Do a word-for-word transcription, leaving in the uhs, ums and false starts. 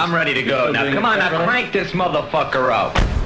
I'm ready to go. Now, come on, now crank this motherfucker up.